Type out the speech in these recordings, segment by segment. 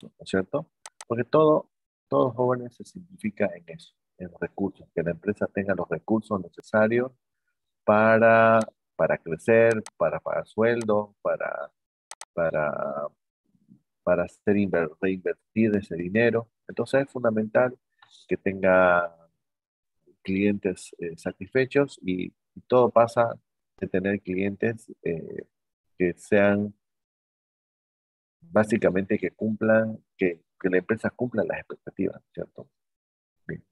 ¿no es cierto? Porque todo jóvenes se simplifica en eso, en los recursos, que la empresa tenga los recursos necesarios para, para crecer, para pagar sueldos, para, para reinvertir ese dinero. Entonces es fundamental que tenga clientes satisfechos y todo pasa de tener clientes que sean básicamente que cumplan, que la empresa cumpla las expectativas, ¿cierto? Bien.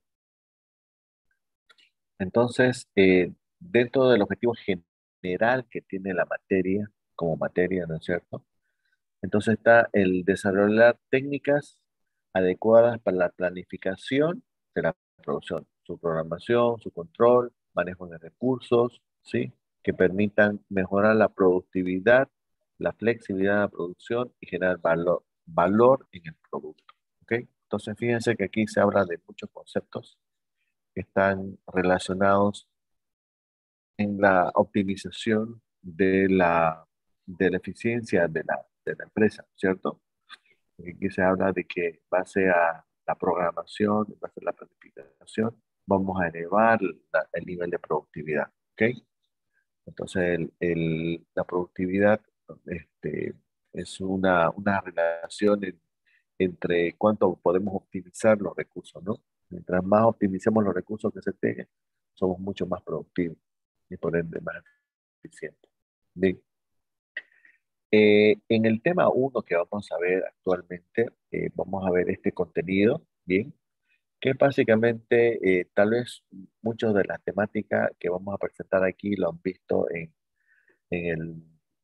Entonces, dentro del objetivo general que tiene la materia, como materia, ¿no es cierto? Entonces está el desarrollar técnicas adecuadas para la planificación de la producción, su programación, su control, manejo de recursos, ¿sí? Que permitan mejorar la productividad, la flexibilidad de la producción y generar valor en el producto, ¿ok? Entonces fíjense que aquí se habla de muchos conceptos que están relacionados en la optimización de la eficiencia de la empresa, ¿cierto? Aquí se habla de que en base a la programación, en base a la planificación, vamos a elevar el nivel de productividad, ¿ok? Entonces, la productividad es una relación entre cuánto podemos optimizar los recursos, ¿no? Mientras más optimicemos los recursos que se tengan, somos mucho más productivos y por ende más eficientes. Bien. En el tema uno que vamos a ver actualmente, vamos a ver este contenido, bien, que básicamente tal vez muchas de las temáticas que vamos a presentar aquí lo han visto en el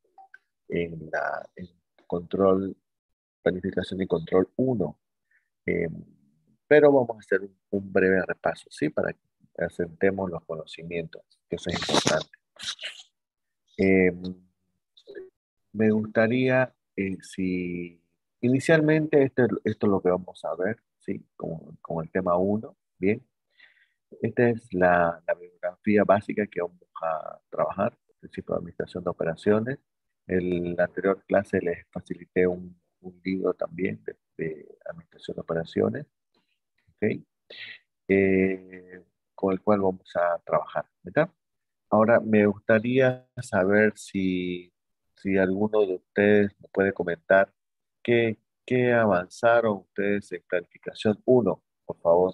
en control, planificación y control uno, eh, pero vamos a hacer un breve repaso, ¿sí? Para que asentemos los conocimientos, que eso es importante. Eh, Me gustaría, si inicialmente esto es lo que vamos a ver, ¿sí? Como el tema uno, bien. Esta es la bibliografía básica que vamos a trabajar, principio de administración de operaciones. En la anterior clase les facilité un libro también de administración de operaciones, ¿ok? Eh, con el cual vamos a trabajar, ¿verdad? Ahora, me gustaría saber si alguno de ustedes me puede comentar qué avanzaron ustedes en planificación uno, por favor.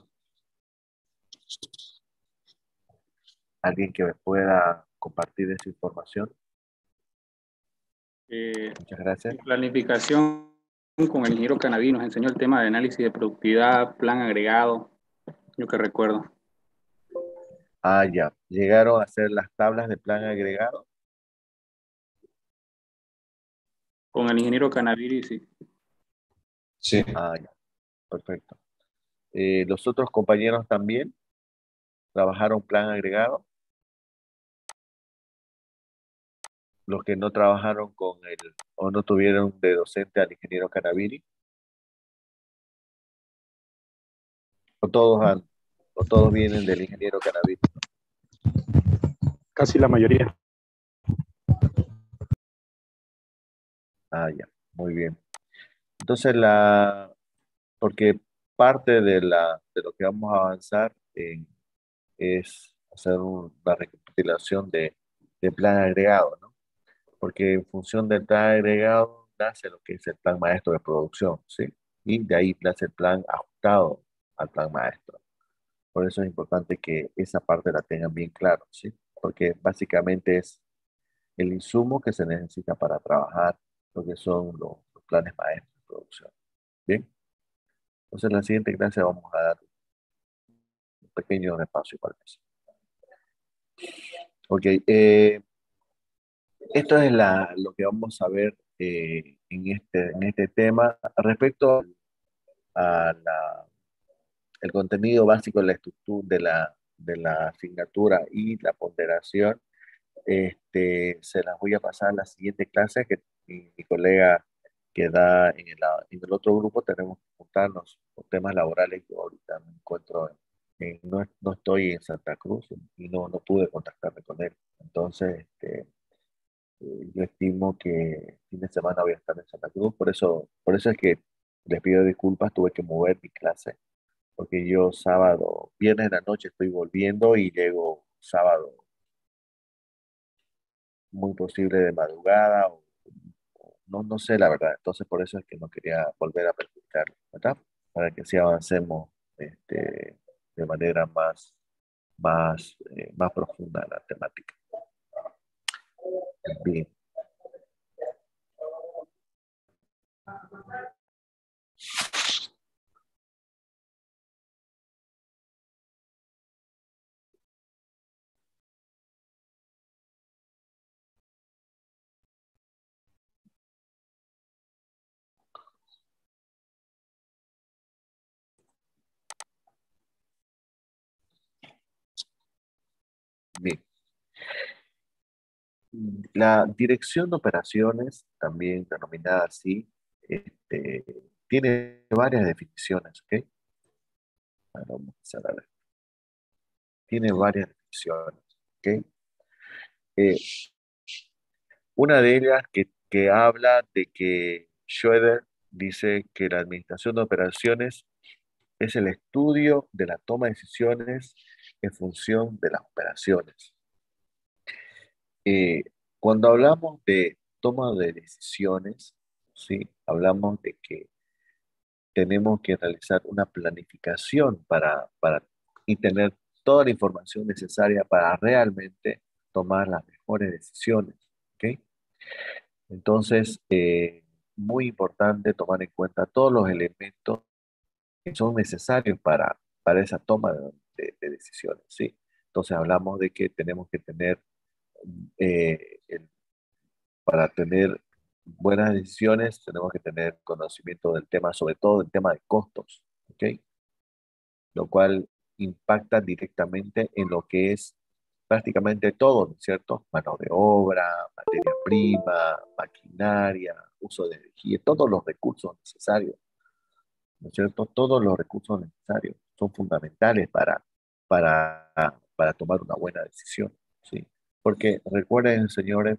Alguien que me pueda compartir esa información. Muchas gracias. En planificación con el ingeniero Canaví nos enseñó el tema de análisis de productividad, plan agregado, yo que recuerdo. Ah, ya. ¿Llegaron a hacer las tablas de plan agregado? Con el ingeniero Canaví, sí. Sí, Ah, ya. Perfecto. ¿Los otros compañeros también trabajaron plan agregado? Los que no trabajaron con el o no tuvieron de docente al ingeniero Canavini, o todos o todos vienen del ingeniero Canavini. Casi la mayoría. Ah, ya, muy bien. Entonces porque parte de lo que vamos a avanzar es hacer una recapitulación de plan agregado, ¿no? Porque en función del plan agregado nace lo que es el plan maestro de producción, ¿sí? Y de ahí nace el plan ajustado al plan maestro. Por eso es importante que esa parte la tengan bien claro, ¿sí? Porque básicamente es el insumo que se necesita para trabajar lo que son los planes maestros de producción. Bien, entonces en la siguiente clase vamos a dar un pequeño repaso igual eso. Ok, esto es lo que vamos a ver en este tema. Respecto a el contenido básico de la estructura de la asignatura y la ponderación, se las voy a pasar a la siguiente clase que mi colega que da en el otro grupo tenemos que juntarnos con temas laborales. Yo ahorita me encuentro no estoy en Santa Cruz y no pude contactarme con él. Entonces, yo estimo que fin de semana voy a estar en Santa Cruz, por eso es que Les pido disculpas, tuve que mover mi clase porque yo sábado, viernes de la noche estoy volviendo y llego sábado muy posible de madrugada o no, no sé la verdad. Entonces por eso es que no quería volver a perjudicarlo, ¿verdad? Para que así avancemos de manera más profunda en la temática. Bien, bien. La dirección de operaciones, también denominada así, este, tiene varias definiciones, ¿ok? Ahora vamos a empezar a ver. Tiene varias definiciones, ¿ok? Eh, una de ellas que habla de que Schroeder dice que la administración de operaciones es el estudio de la toma de decisiones en función de las operaciones. Eh, cuando hablamos de toma de decisiones, ¿sí? Hablamos de que tenemos que realizar una planificación y tener toda la información necesaria para realmente tomar las mejores decisiones, ¿ok? Entonces, muy importante tomar en cuenta todos los elementos que son necesarios para esa toma de decisiones, ¿sí? Entonces, hablamos de que tenemos que tener, para tener buenas decisiones, tenemos que tener conocimiento del tema, sobre todo del tema de costos, ¿ok? Lo cual impacta directamente en lo que es prácticamente todo, ¿no es cierto? Mano de obra, materia prima, maquinaria, uso de energía, todos los recursos necesarios, ¿no es cierto? Todos los recursos necesarios son fundamentales para, para tomar una buena decisión, ¿sí? Porque recuerden, señores,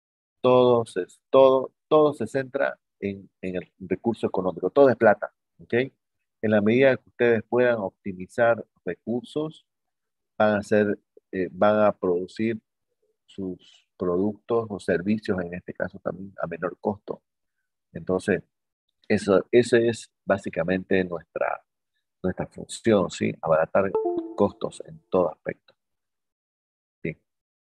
todo se centra en el recurso económico, todo es plata, ¿ok? En la medida que ustedes puedan optimizar recursos, van a hacer, van a producir sus productos o servicios, en este caso también a menor costo. Entonces, eso es básicamente nuestra función, ¿sí? Abaratar costos en todo aspecto. Bien.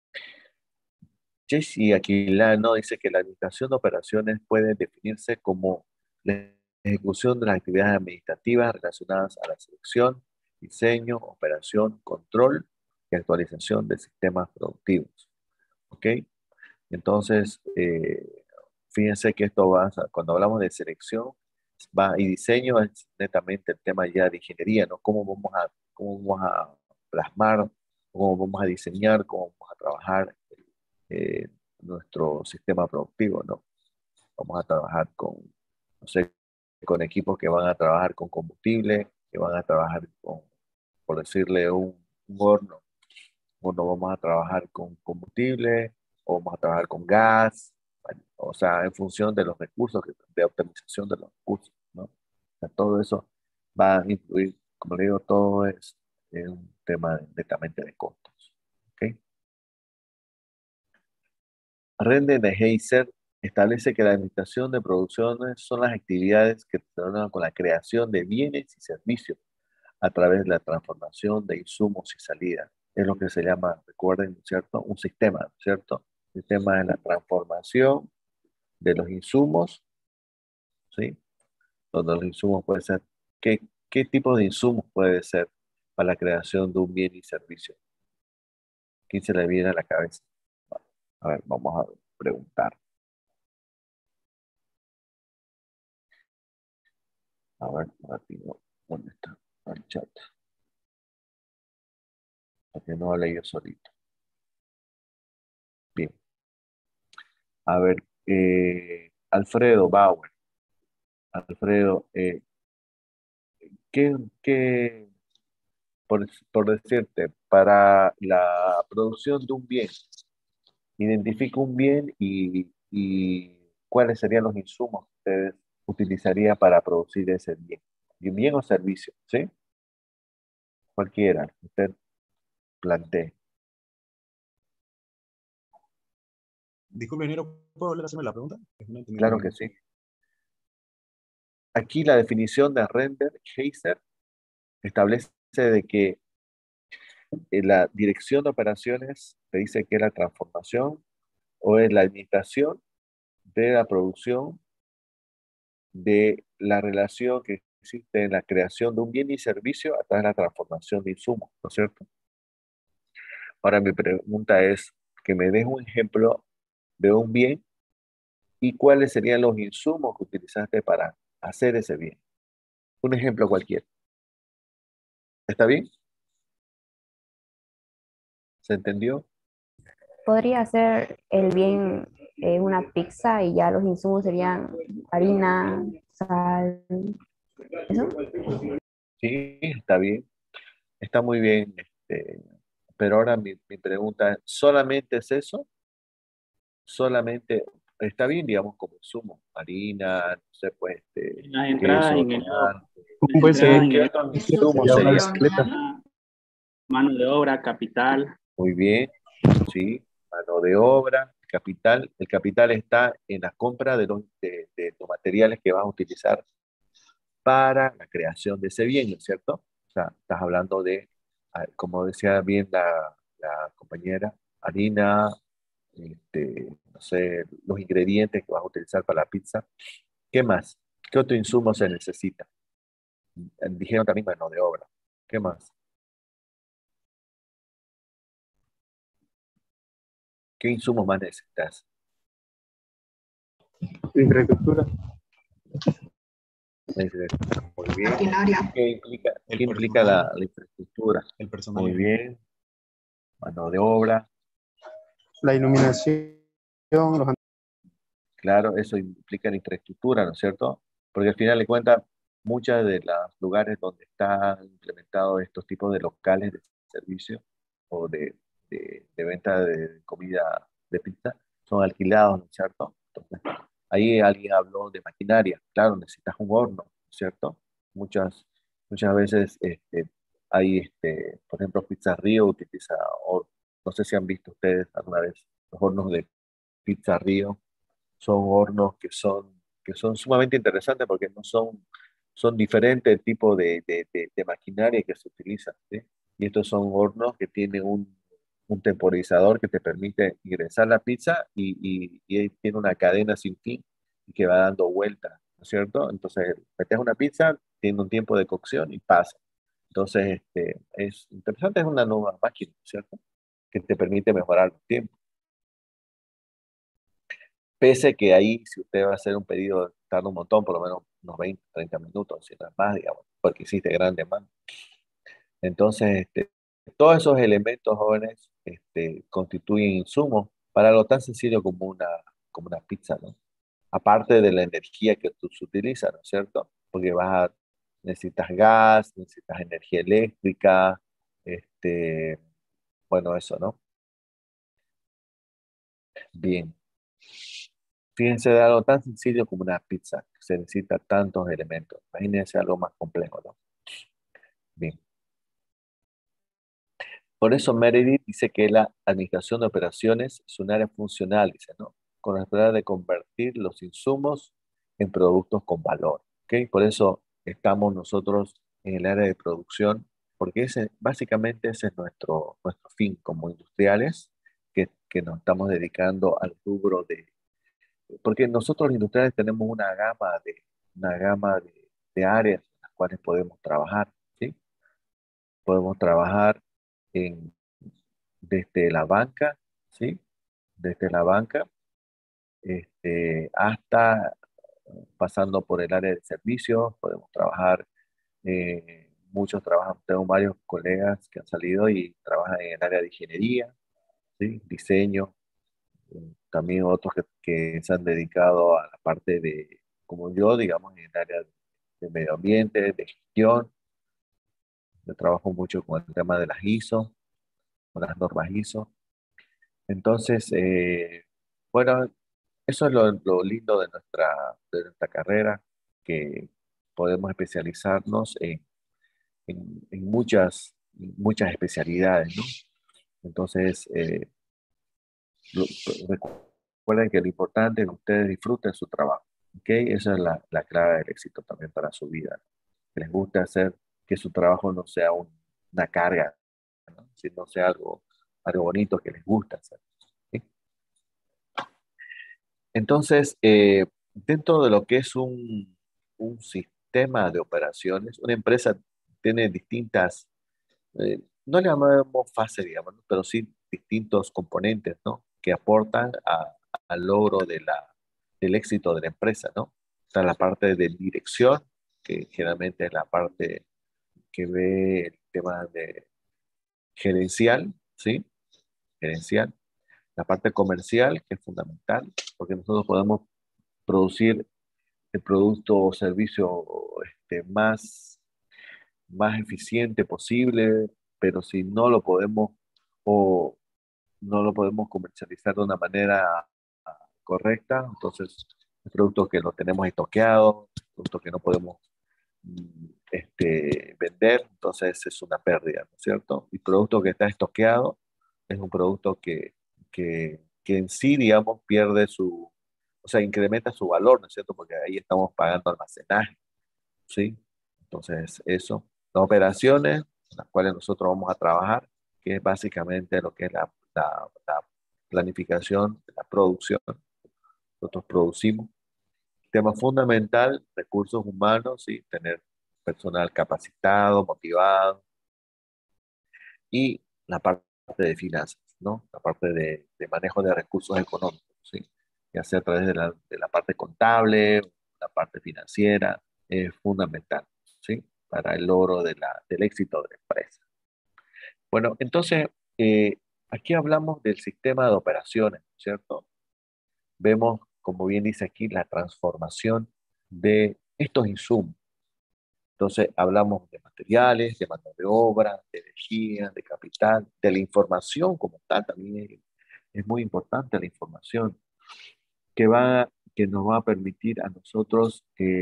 Jesse Aquilano dice que la administración de operaciones puede definirse como la ejecución de las actividades administrativas relacionadas a la selección, diseño, operación, control y actualización de sistemas productivos. ¿Ok? Entonces, fíjense que cuando hablamos de selección y diseño, es netamente el tema ya de ingeniería, ¿no? Cómo vamos a plasmar, cómo vamos a diseñar, cómo vamos a trabajar eh, nuestro sistema productivo, ¿no? Vamos a trabajar no sé, con equipos que van a trabajar con combustible, que van a trabajar por decirle, un horno. Bueno, vamos a trabajar con combustible o vamos a trabajar con gas, bueno, o sea, en función de los recursos, de optimización de los recursos, ¿no? O sea, todo eso va a influir, como le digo, todo es un tema netamente de costos, ¿ok? Rende de Heiser establece que la administración de producciones son las actividades que se relacionan con la creación de bienes y servicios a través de la transformación de insumos y salidas. Es lo que se llama, recuerden, ¿cierto? Un sistema, ¿cierto? Sistema de la transformación de los insumos, ¿sí? Donde los insumos pueden ser, ¿qué tipo de insumos puede ser para la creación de un bien y servicio? ¿Quién se le viene a la cabeza? A ver, vamos a preguntar. A ver, rápido, ¿dónde está? El chat, porque no lo leí yo solito. Bien, a ver, Alfredo Bauer. Alfredo, ¿qué, qué, por decirte, para la producción de un bien, identifica un bien y cuáles serían los insumos que ustedes utilizaría para producir ese bien? Bien o servicio, ¿sí? Cualquiera, usted plantee. Disculpe, ingeniero, ¿puedo volver a hacerme la pregunta? Es que no entendí muy Claro que bien. sí. Aquí la definición de render Heiser establece de que la dirección de operaciones te dice que es la transformación o es la administración de la producción de la relación que existe en la creación de un bien y servicio a través de la transformación de insumos, ¿no es cierto? Ahora mi pregunta es que me des un ejemplo de un bien y cuáles serían los insumos que utilizaste para hacer ese bien. Un ejemplo cualquiera. ¿Está bien? ¿Se entendió? Podría ser el bien una pizza y ya los insumos serían harina, sal, eso. Sí, está bien. Está muy bien. Pero ahora mi pregunta es, ¿solamente es eso? Solamente está bien, digamos, como insumo, harina, no sé, pues, Las entradas, queso, ingeniero, tomate. las Puede ser entradas, ¿Qué ingeniero, otros ya insumos una serían? bicicleta. mano de obra, capital. Muy bien, sí, mano de obra, capital. El capital está en la compra de los materiales que vas a utilizar para la creación de ese bien, ¿no es cierto? O sea, estás hablando de, como decía bien la compañera, harina, no sé, los ingredientes que vas a utilizar para la pizza. ¿Qué más? ¿Qué otro insumo se necesita? Dijeron también mano de obra. ¿Qué más? ¿Qué insumos más necesitas? Infraestructura. Muy bien. Maquinaria. ¿Qué El implica personal. la infraestructura? El personal, Muy ingeniero. bien. Mano de obra. La iluminación, los Claro, eso implica la infraestructura, ¿no es cierto? Porque al final de cuentas, muchos de los lugares donde están implementados estos tipos de locales de servicio o de venta de comida de pizza son alquilados, ¿no es cierto? Entonces, ahí alguien habló de maquinaria. Claro, necesitas un horno, ¿no es cierto? Muchas veces hay, por ejemplo, Pizza Río utiliza, no sé si han visto ustedes alguna vez los hornos de Pizza Río. Son hornos que son sumamente interesantes porque no son, son diferentes tipos de maquinaria que se utilizan, ¿sí? Y estos son hornos que tienen un temporizador que te permite ingresar la pizza y tiene una cadena sin fin y que va dando vueltas, ¿no es cierto? Entonces, metes una pizza, tiene un tiempo de cocción y pasa. Entonces, es interesante, es una nueva máquina, ¿no es cierto? Que te permite mejorar los tiempos. Pese que ahí, si usted va a hacer un pedido, tarda un montón, por lo menos unos 20, 30 minutos, si no es más, digamos, porque hiciste gran demanda. Entonces, todos esos elementos jóvenes constituyen insumos para algo tan sencillo como una pizza, ¿no? Aparte de la energía que tú utilizas, ¿no es cierto? Porque necesitas gas, necesitas energía eléctrica, este, bueno, eso, ¿no? Bien. Fíjense de algo tan sencillo como una pizza, que se necesita tantos elementos. Imagínense algo más complejo, ¿no? Bien. Por eso Meredith dice que la administración de operaciones es un área funcional, dice, ¿no? Con la responsabilidad de convertir los insumos en productos con valor, ¿ok? Por eso estamos nosotros en el área de producción, porque básicamente ese es nuestro fin como industriales, que nos estamos dedicando al rubro porque nosotros los industriales tenemos una gama de áreas en las cuales podemos trabajar, ¿sí? Podemos trabajar en, desde la banca, ¿sí? Desde la banca, hasta pasando por el área de servicios, podemos trabajar, muchos trabajan, tengo varios colegas que han salido y trabajan en el área de ingeniería, ¿sí? Diseño, también otros que se han dedicado a la parte de, como yo, digamos, en el área de medio ambiente, de gestión. Yo trabajo mucho con el tema de las ISO, con las normas ISO. Entonces, bueno, eso es lo lindo de nuestra carrera. que podemos especializarnos en muchas especialidades, ¿no? Entonces, lo- recuerden que lo importante es que ustedes disfruten su trabajo, ¿ok? Esa es la clave del éxito también para su vida. Que les guste hacer que su trabajo no sea una carga, ¿no? Sino sea algo bonito que les gusta hacer. ¿Sí? Entonces, dentro de lo que es un sistema de operaciones, una empresa tiene distintas, no le llamamos fase, digamos, ¿no? Pero sí distintos componentes, ¿no? Que aportan al logro del éxito de la empresa, ¿no? Está la parte de dirección, que generalmente es la parte que ve el tema de gerencial, ¿sí? Gerencial. La parte comercial, que es fundamental, porque nosotros podemos producir el producto o servicio más eficiente posible, pero si no lo podemos o no lo podemos comercializar de una manera correcta, entonces el producto que lo tenemos estoqueado, producto que no podemos vender, entonces es una pérdida, ¿no es cierto? Y producto que está estoqueado es un producto que en sí, digamos, pierde o sea, incrementa su valor, ¿no es cierto? Porque ahí estamos pagando almacenaje, ¿sí? Entonces, eso. Las operaciones, las cuales nosotros vamos a trabajar, que es básicamente lo que es la planificación, la producción. Nosotros producimos. Tema fundamental, recursos humanos, y tener personal capacitado, motivado, y la parte de finanzas, ¿no? La parte de manejo de recursos económicos, ¿sí? Ya sea a través de la parte contable, la parte financiera, es fundamental, ¿sí? Para el logro del éxito de la empresa. Bueno, entonces, aquí hablamos del sistema de operaciones, ¿cierto? Vemos, como bien dice aquí, la transformación de estos insumos. Entonces, hablamos de materiales, de mano de obra, de energía, de capital, de la información como tal. También es muy importante la información que nos va a permitir a nosotros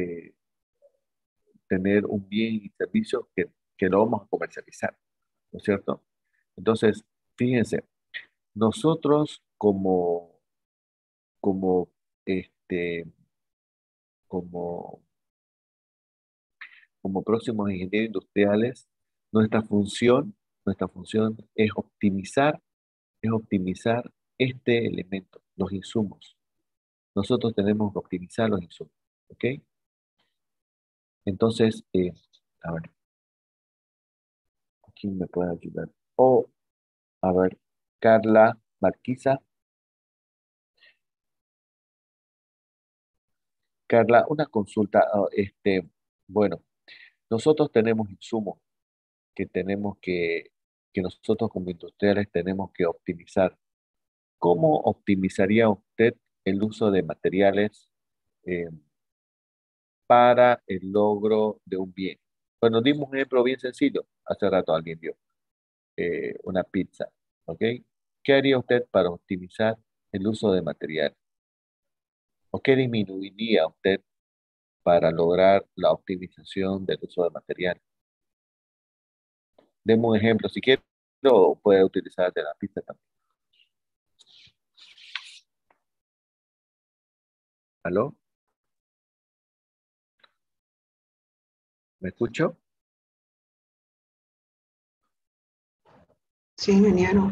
tener un bien y servicio que lo vamos a comercializar, ¿no es cierto? Entonces, fíjense, nosotros como, este, como, como próximos ingenieros industriales, nuestra nuestra función es optimizar este elemento, los insumos. Nosotros tenemos que optimizar los insumos, ¿ok? Entonces, a ver, ¿quién me puede ayudar? A ver, Carla Marquisa. Carla, una consulta. Bueno, nosotros tenemos insumos que nosotros como industriales tenemos que optimizar. ¿Cómo optimizaría usted el uso de materiales eh, para el logro de un bien? Bueno, dimos un ejemplo bien sencillo. Hace rato alguien dio una pizza, ¿ok? ¿Qué haría usted para optimizar el uso de materiales? ¿O qué disminuiría usted para lograr la optimización del uso de materiales? Demos un ejemplo, si quiere, o puede utilizar de la pizza también. ¿Aló? ¿Me escucho? Sí, ingeniero.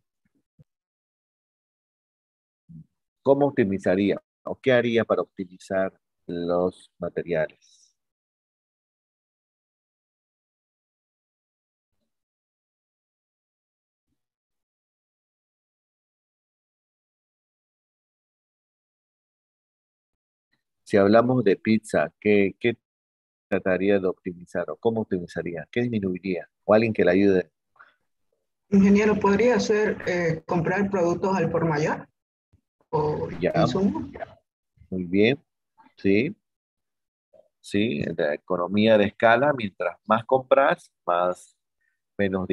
¿Cómo optimizaría o qué haría para optimizar los materiales? Si hablamos de pizza, ¿qué trataría de optimizar o cómo optimizaría? ¿Qué disminuiría? ¿O alguien que le ayude? Ingeniero, ¿podría ser comprar productos al por mayor o Ya, insumos? muy bien. Sí, sí, la economía de escala, mientras más compras, menos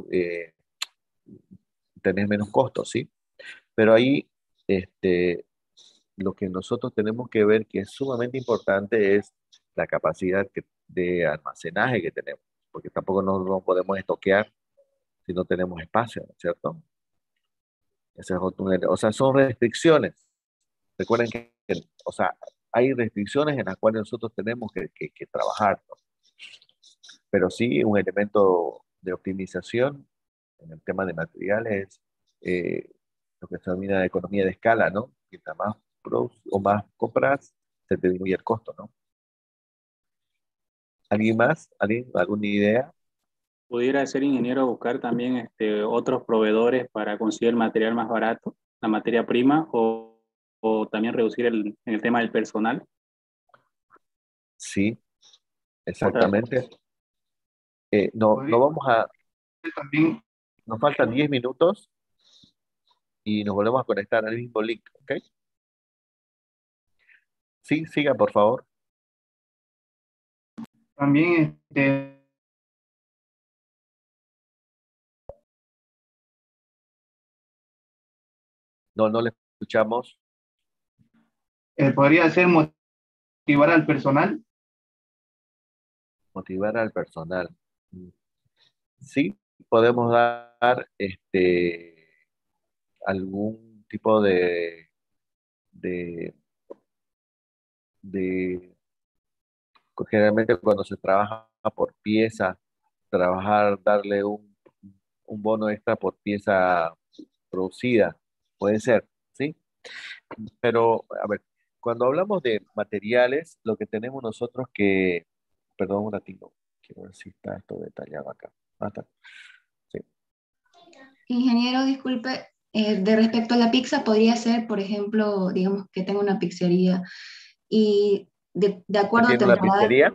tenés menos costos, ¿sí? Pero ahí, este, lo que nosotros tenemos que ver que es sumamente importante es la capacidad de almacenaje que tenemos, porque tampoco no podemos estoquear si no tenemos espacio, ¿no es cierto? Ese es o sea, son restricciones. Recuerden o sea, hay restricciones en las cuales nosotros tenemos que trabajar, ¿no? Pero sí, un elemento de optimización en el tema de materiales, lo que se denomina economía de escala, ¿no? Mientras más o más compras, se te disminuye el costo, ¿no? ¿Alguien más? ¿Alguien? ¿Alguna idea? Pudiera ser ingeniero buscar también otros proveedores para conseguir el material más barato, la materia prima, o también reducir en el tema del personal. Sí, Otra, exactamente. No Podría vamos a, ser también, nos faltan 10 minutos y nos volvemos a conectar al mismo link, ¿ok? Sí, siga, por favor. también No le escuchamos. podría ser motivar al personal. Motivar al personal. Sí, podemos dar algún tipo de, de, generalmente cuando se trabaja por pieza, darle un bono extra por pieza producida, puede ser, ¿sí? Pero, a ver, cuando hablamos de materiales, lo que tenemos nosotros perdón un ratito, quiero ver si está esto detallado acá. Ah, está. Sí. Ingeniero, disculpe, de respecto a la pizza, podría ser, por ejemplo, digamos que tengo una pizzería y de ¿Usted acuerdo a tiene una temporada, pizzería?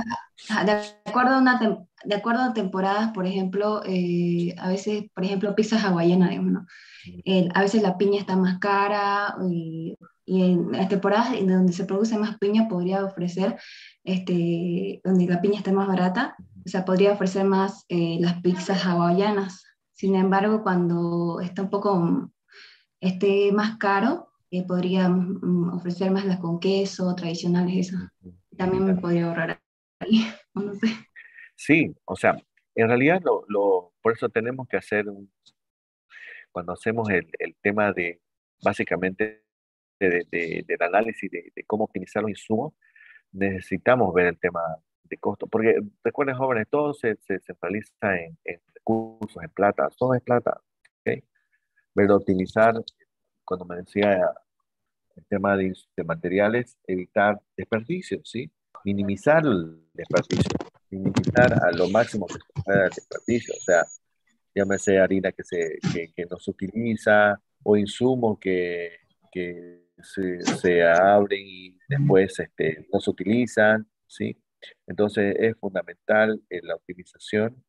de acuerdo a temporadas, por ejemplo, a veces, por ejemplo, pizza hawaiana, digamos, ¿no? A veces la piña está más cara y en las temporadas en donde se produce más piña podría ofrecer, donde la piña está más barata, o sea, podría ofrecer más las pizzas hawaianas. Sin embargo, cuando está un poco esté más caro, podría ofrecer más las con queso, tradicionales, esas. También me podría ahorrar ahí, no sé. Sí, o sea, en realidad por eso tenemos que cuando hacemos el tema básicamente, del análisis de cómo optimizar los insumos, necesitamos ver el tema de costo, porque recuerden, jóvenes, todo se centraliza en recursos, en plata, todo es plata, ¿ok? Pero optimizar, cuando me decía el tema de materiales, evitar desperdicios, ¿sí? Minimizar el desperdicio, minimizar a lo máximo que se pueda el desperdicio, o sea, llámese harina que no se utiliza o insumos que se abren y después no se utilizan, ¿sí? Entonces es fundamental la optimización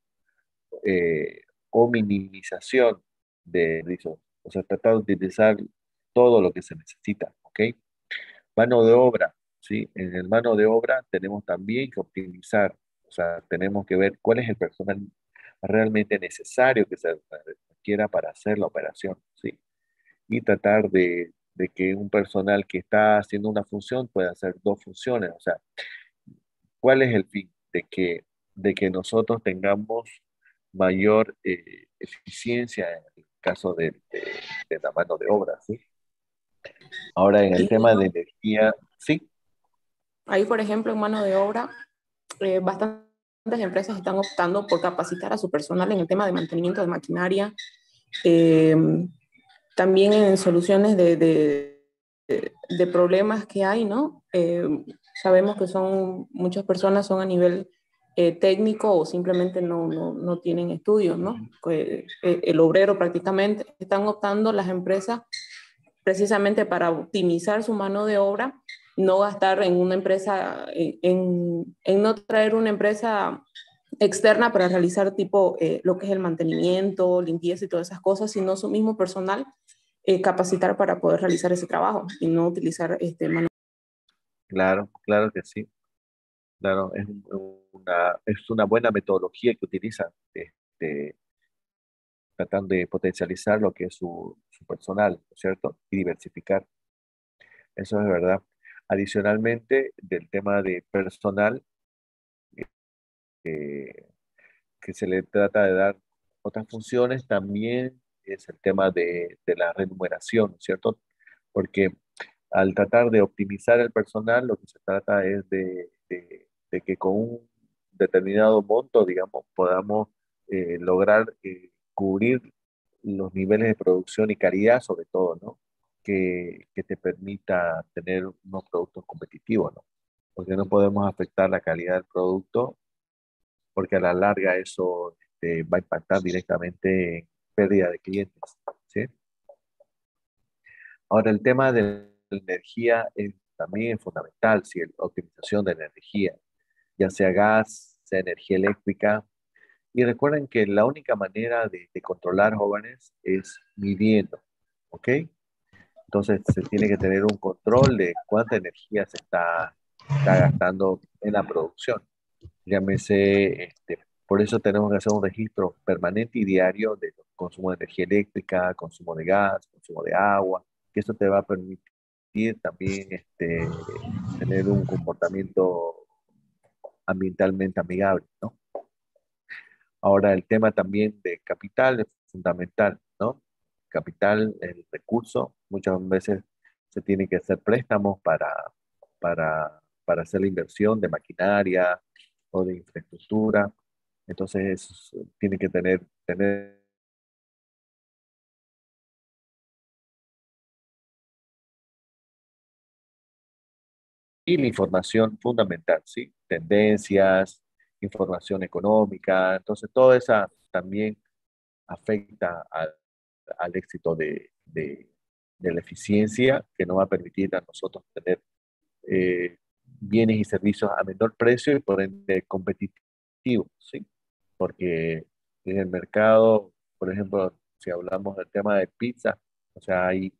o minimización de rizos. O sea, tratar de utilizar todo lo que se necesita, ¿ok? Mano de obra, ¿sí? En el mano de obra tenemos también que optimizar, o sea, tenemos que ver cuál es el personal realmente necesario que se requiera para hacer la operación, ¿sí? Y tratar de que un personal que está haciendo una función pueda hacer dos funciones, o sea, ¿cuál es el fin? De que nosotros tengamos mayor eficiencia en el caso de la mano de obra, ¿sí? Ahora, en el tema de Ingeniero, energía, sí, ahí, por ejemplo, en mano de obra, bastantes empresas están optando por capacitar a su personal en el tema de mantenimiento de maquinaria, eh, también en soluciones de problemas que hay, ¿no? Sabemos que muchas personas son a nivel técnico o simplemente no tienen estudios, ¿no? El obrero prácticamente están optando las empresas precisamente para optimizar su mano de obra, no gastar en una empresa, en no traer una empresa externa para realizar tipo lo que es el mantenimiento, limpieza y todas esas cosas, sino su mismo personal capacitar para poder realizar ese trabajo y no utilizar mano. claro, claro que sí. Claro, es una buena metodología que utilizan, tratando de potencializar lo que es su personal, ¿no es cierto? Y diversificar. Eso es verdad. Adicionalmente, del tema de personal, eh, que se le trata de dar otras funciones, también es el tema de la remuneración, ¿cierto? Porque al tratar de optimizar el personal, lo que se trata es de que con un determinado monto, digamos, podamos lograr cubrir los niveles de producción y calidad, sobre todo, ¿no? Que te permita tener unos productos competitivos, ¿no? Porque no podemos afectar la calidad del producto, porque a la larga eso va a impactar directamente en pérdida de clientes, ¿sí? Ahora, el tema de la energía también es fundamental, ¿sí? La optimización de la energía, ya sea gas, sea energía eléctrica. Y recuerden que la única manera de controlar jóvenes es midiendo, ¿ok? Entonces se tiene que tener un control de cuánta energía está gastando en la producción. Llámese, por eso tenemos que hacer un registro permanente y diario de consumo de energía eléctrica, consumo de gas, consumo de agua, que eso te va a permitir también tener un comportamiento ambientalmente amigable, ¿no? Ahora, el tema también de capital es fundamental, ¿no? Capital, el recurso, muchas veces se tiene que hacer préstamos para hacer la inversión de maquinaria o de infraestructura. Entonces, tiene que tener y la información fundamental, ¿sí? Tendencias, información económica. Entonces, todo eso también afecta al éxito de la eficiencia, que nos va a permitir a nosotros tener bienes y servicios a menor precio y por ende competitivos, ¿sí? Porque en el mercado, por ejemplo, si hablamos del tema de pizza, o sea, hay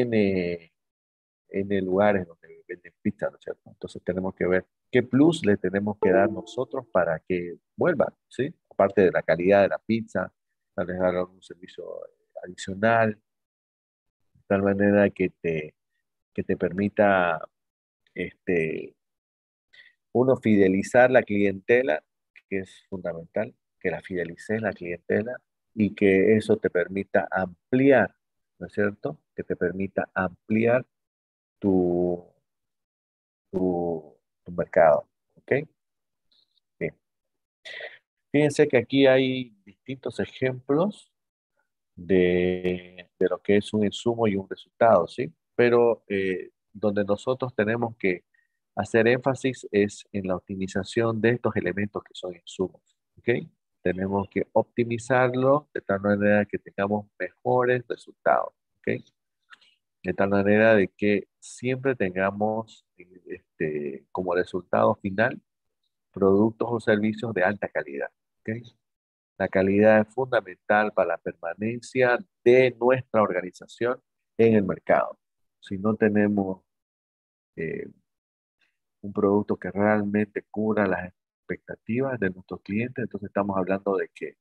N lugares donde venden pizza, ¿no es cierto? Entonces tenemos que ver qué plus le tenemos que dar nosotros para que vuelvan, ¿sí? Aparte de la calidad de la pizza, tal vez dar un servicio adicional, de tal manera que te permita, este, uno, fidelizar la clientela, que es fundamental, que la fidelices la clientela y que eso te permita ampliar, ¿no es cierto? Que te permita ampliar tu, tu mercado, ¿ok? Bien. Fíjense que aquí hay distintos ejemplos de lo que es un insumo y un resultado, ¿sí? Pero donde nosotros tenemos que hacer énfasis es en la optimización de estos elementos que son insumos, ¿ok? Tenemos que optimizarlo de tal manera que tengamos mejores resultados, ¿ok? De tal manera de que siempre tengamos como resultado final productos o servicios de alta calidad, ¿ok? La calidad es fundamental para la permanencia de nuestra organización en el mercado. Si no tenemos eh, un producto que realmente cubra las expectativas de nuestros clientes, entonces estamos hablando de que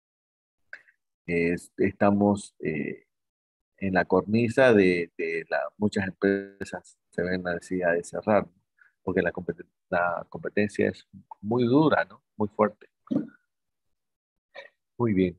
estamos en la cornisa muchas empresas se ven la necesidad de cerrar, ¿no? Porque la competencia es muy dura, ¿no? Muy fuerte. Muy bien.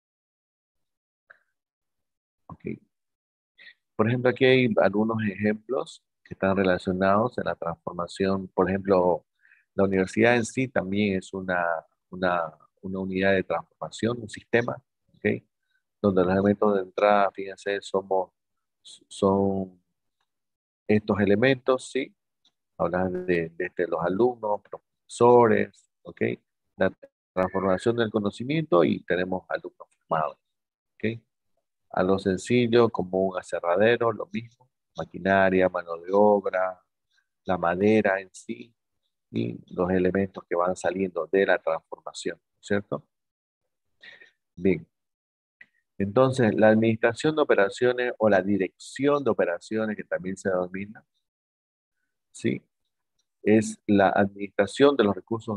Ok. Por ejemplo, aquí hay algunos ejemplos que están relacionados en la transformación. Por ejemplo, la universidad en sí también es una, una unidad de transformación, un sistema, ¿ok? Donde los elementos de entrada, fíjense, son estos elementos, ¿sí? Hablan de los alumnos, profesores, ¿ok? La transformación del conocimiento y tenemos alumnos formados, ¿ok? A lo sencillo, como un aserradero, lo mismo, maquinaria, mano de obra, la madera en sí y los elementos que van saliendo de la transformación, ¿cierto? Bien, entonces la administración de operaciones o la dirección de operaciones, que también se denomina, ¿sí? Es la administración de los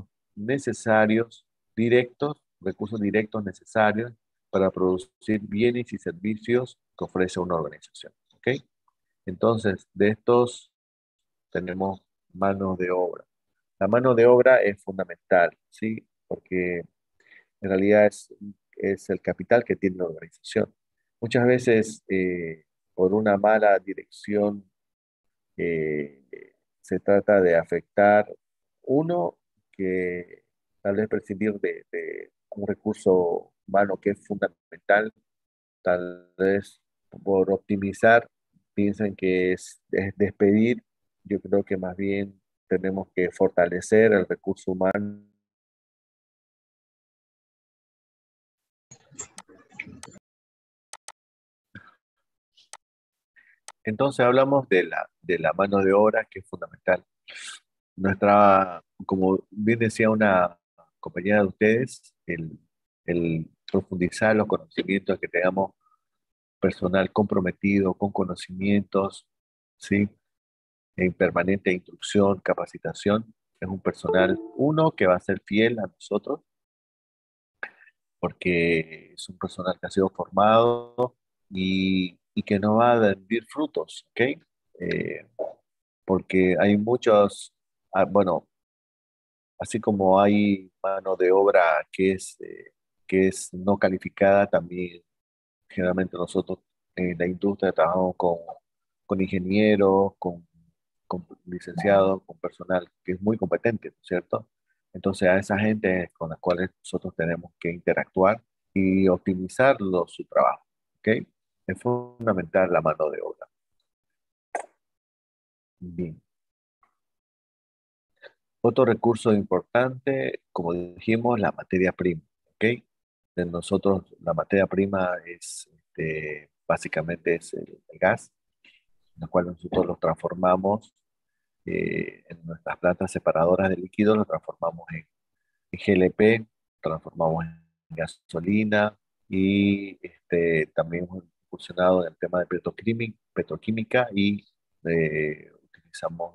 recursos directos necesarios para producir bienes y servicios que ofrece una organización, ¿ok? Entonces, de estos tenemos mano de obra. La mano de obra es fundamental, ¿sí? Porque en realidad es el capital que tiene la organización. Muchas veces, por una mala dirección, eh, se trata de afectar, uno, que tal vez prescindir de un recurso humano que es fundamental, tal vez por optimizar, piensan que es despedir. Yo creo que más bien tenemos que fortalecer el recurso humano. Entonces hablamos de la mano de obra, que es fundamental. Como bien decía una compañera de ustedes, el profundizar los conocimientos, que tengamos personal comprometido, con conocimientos, ¿sí? En permanente instrucción, capacitación, es un personal, uno, que va a ser fiel a nosotros, porque es un personal que ha sido formado y que no va a rendir frutos, ¿ok? Eh, Porque hay muchos, bueno, así como hay mano de obra que es no calificada, también generalmente nosotros en la industria trabajamos con ingenieros, con licenciados, con personal que es muy competente, ¿no es cierto? Entonces a esa gente con la cual nosotros tenemos que interactuar y optimizar su trabajo, ¿ok? Es fundamental la mano de obra. Bien. Otro recurso importante, como dijimos, la materia prima, ¿ok? De nosotros la materia prima es, básicamente es el gas, en la cual nosotros lo transformamos en nuestras plantas separadoras de líquidos, lo transformamos en GLP, transformamos en gasolina y también hemos incursionado en el tema de petroquímica y utilizamos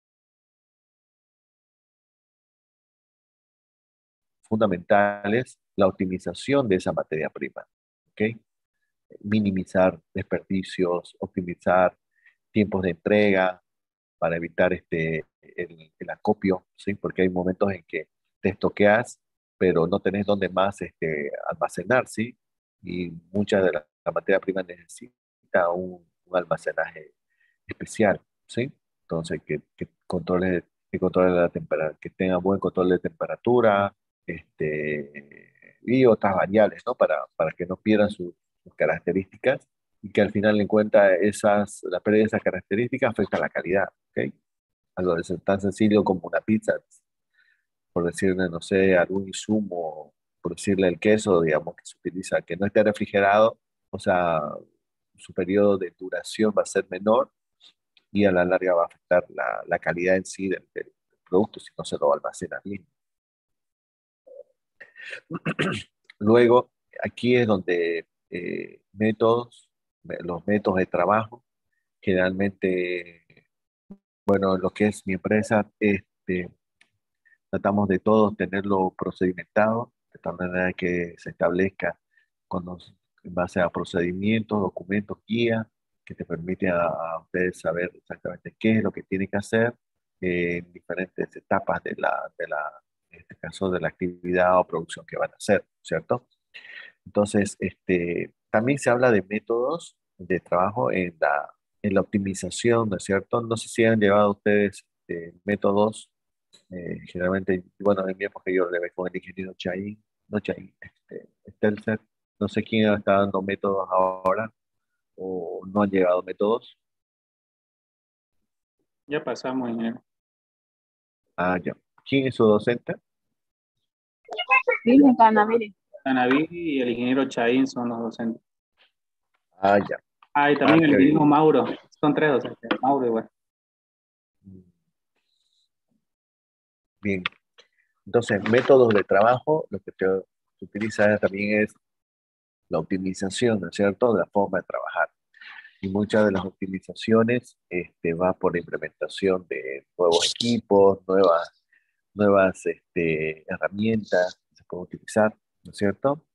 fundamentales la optimización de esa materia prima, ¿ok? Minimizar desperdicios, optimizar tiempos de entrega para evitar el acopio, ¿sí? Porque hay momentos en que te estoqueas, pero no tenés dónde más almacenar, ¿sí? Y mucha de la materia prima necesita un almacenaje especial, ¿sí? Entonces, que controle la temperatura, que tenga buen control de temperatura, y otras variables, ¿no? Para que no pierdan sus características y que al final en cuenta la pérdida de esas características afecta a la calidad, ¿ok? Algo de ser tan sencillo como una pizza, por decirle, no sé, algún insumo, por decirle el queso, digamos, que se utiliza, que no esté refrigerado, o sea, su periodo de duración va a ser menor y a la larga va a afectar la calidad en sí del producto si no se lo almacena bien. Luego, aquí es donde los métodos de trabajo, generalmente, bueno, lo que es mi empresa, tratamos de todos tenerlo procedimentado, de tal manera que se establezca en base a procedimientos, documentos, guías, que te permiten a ustedes saber exactamente qué es lo que tienen que hacer en diferentes etapas en este caso, de la actividad o producción que van a hacer, ¿cierto? Entonces, también se habla de métodos de trabajo en la optimización, ¿no es cierto? No sé si han llevado ustedes métodos, generalmente, bueno, en mi época yo le con el ingeniero Chain, no Chain, Stelzer, no sé quién está dando métodos ahora o no han llegado métodos. Ya pasamos, ingeniero. Ah, ya. ¿Quién es su docente? Sí, Canaviri. Anaví y el ingeniero Chaín son los docentes. Ah, ya. Ah, y también el Qué bien. ingeniero Mauro. Son tres docentes. Mauro igual. Bien. Entonces, métodos de trabajo, lo que se utiliza también es la optimización, ¿no es cierto?, de la forma de trabajar. Y muchas de las optimizaciones va por la implementación de nuevos equipos, nuevas herramientas que se pueden utilizar, ¿no es cierto?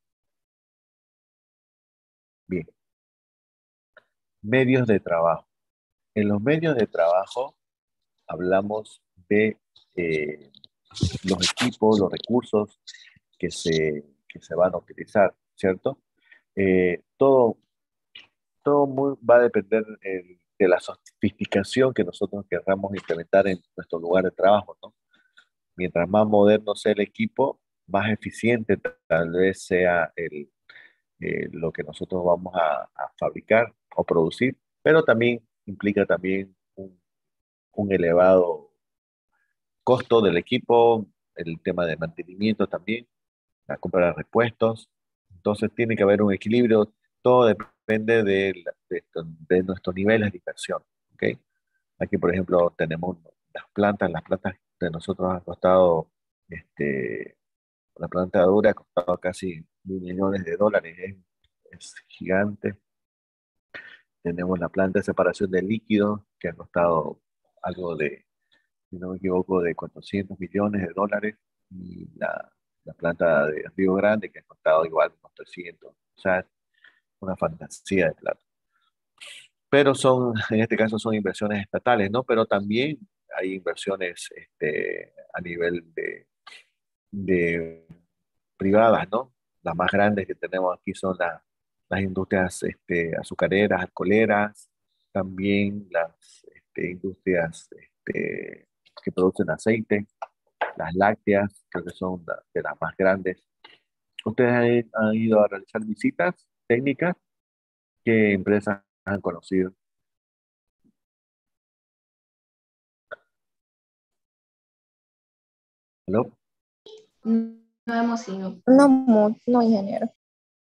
Bien, medios de trabajo. En los medios de trabajo hablamos de los equipos, los recursos que se van a utilizar, ¿cierto? Todo, va a depender de la sofisticación que nosotros queramos implementar en nuestro lugar de trabajo, ¿no? Mientras más moderno sea el equipo, más eficiente tal vez sea lo que nosotros vamos a fabricar o producir, pero también implica también un elevado costo del equipo, el tema de mantenimiento también, la compra de repuestos. Entonces tiene que haber un equilibrio. Todo depende de nuestros niveles de inversión. ¿Ok? Aquí, por ejemplo, tenemos las plantas de nosotros han costado, la planta dura ha costado casi $1.000.000, es gigante. Tenemos la planta de separación de líquidos, que ha costado algo de, si no me equivoco, de $400 millones, y la planta de Río Grande, que ha costado igual unos 300. O sea, es una fantasía de plata. Pero en este caso son inversiones estatales, ¿no? Pero también hay inversiones a nivel de privadas, ¿no? Las más grandes que tenemos aquí son las industrias azucareras, alcoholeras, también las industrias que producen aceite, las lácteas, creo que son de las más grandes. ¿Ustedes han ido a realizar visitas técnicas? ¿Qué empresas han conocido? ¿Aló? No hemos ido. No, no, ingeniero.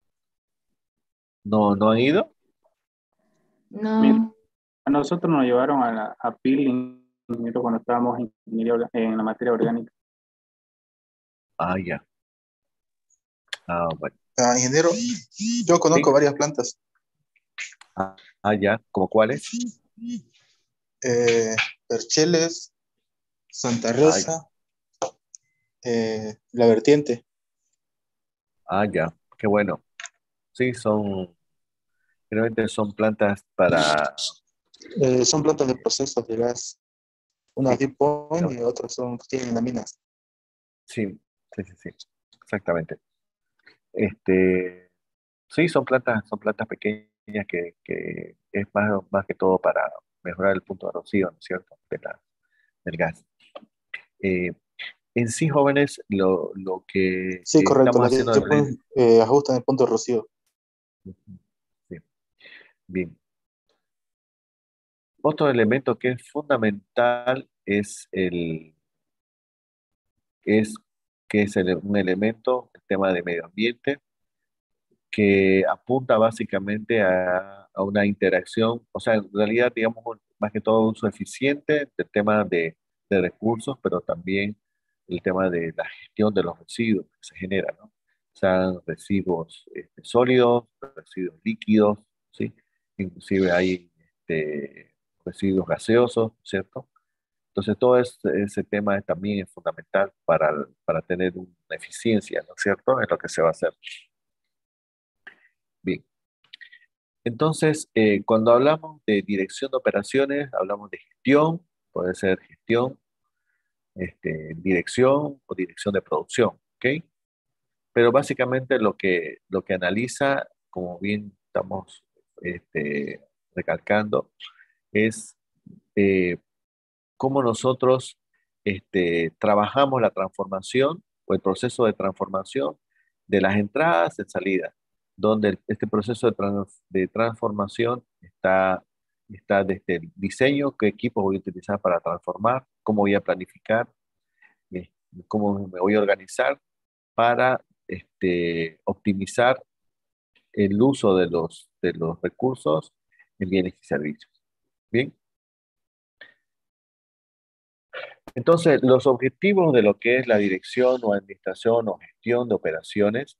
¿No han ido? Mira, No. a nosotros nos llevaron a peeling cuando estábamos en la materia orgánica. Ah, ya. Ah, bueno. Ingeniero, yo conozco Sí. varias plantas. Ya. ¿Cómo cuáles? Percheles, Santa Ah, Rosa, La Vertiente. ya. Qué bueno. Sí, generalmente son plantas para... Son plantas de procesos de gas. Unas Sí, deep point y otras tienen láminas. sí, sí. Exactamente. Sí, son plantas pequeñas que es más que todo para mejorar el punto de rocío, ¿no es cierto? Del gas. Eh, en sí, jóvenes, lo que Sí, correcto. estamos Las haciendo deep point ajustan el punto de rocío. Sí, bien. Otro elemento que es fundamental es que es un elemento, el tema de medio ambiente, que apunta básicamente a una interacción, o sea, en realidad, digamos, más que todo uso eficiente del tema de recursos, pero también el tema de la gestión de los residuos que se generan, ¿no? Sean residuos sólidos, residuos líquidos, ¿sí? Inclusive hay residuos gaseosos, ¿cierto? Entonces, todo ese tema también es fundamental para tener una eficiencia, ¿no es cierto?, en lo que se va a hacer. Bien. Entonces, cuando hablamos de dirección de operaciones, hablamos de gestión, puede ser gestión, dirección o dirección de producción, ¿ok? Pero básicamente lo que analiza, como bien estamos recalcando, es eh, cómo nosotros trabajamos la transformación o el proceso de transformación de las entradas y salidas, donde este proceso de transformación está desde el diseño, qué equipos voy a utilizar para transformar, cómo voy a planificar, eh, cómo me voy a organizar para optimizar el uso de los recursos en bienes y servicios. Bien. Entonces, los objetivos de lo que es la dirección o administración o gestión de operaciones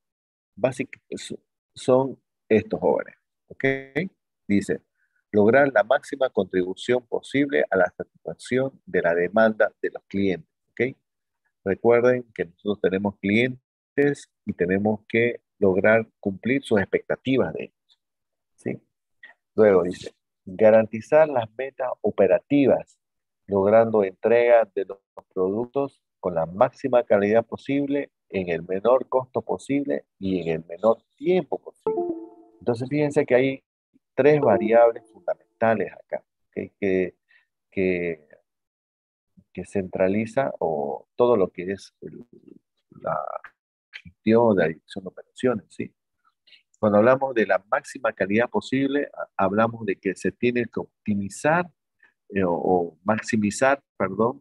son estos, jóvenes. ¿Ok? Dice, lograr la máxima contribución posible a la satisfacción de la demanda de los clientes. ¿Ok? Recuerden que nosotros tenemos clientes y tenemos que lograr cumplir sus expectativas de ellos. ¿Sí? Luego dice, garantizar las metas operativas logrando entrega de los productos con la máxima calidad posible, en el menor costo posible y en el menor tiempo posible. Entonces, fíjense que hay tres variables fundamentales acá, ¿ok? Que, que centraliza o todo lo que es la gestión, la dirección de operaciones, ¿sí? Cuando hablamos de la máxima calidad posible, hablamos de que se tiene que optimizar o maximizar, perdón,